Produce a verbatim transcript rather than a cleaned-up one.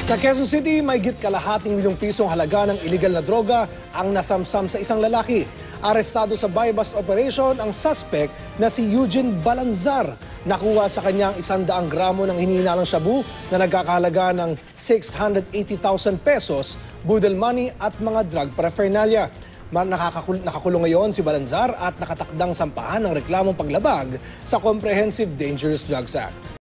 Sa Quezon City, mahigit kalahating milyong pisong halaga ng ilegal na droga ang nasamsam sa isang lalaki. Arestado sa buy-bust operation ang suspect na si Eugene Balanzar. Nakuha sa kanyang isang daang gramo ng hinihinalang shabu na nagkakahalaga ng six hundred eighty thousand pesos, budel money at mga drug paraphernalia. Nakakul nakakulong ngayon si Balanzar at nakatakdang sampahan ng reklamong paglabag sa Comprehensive Dangerous Drugs Act.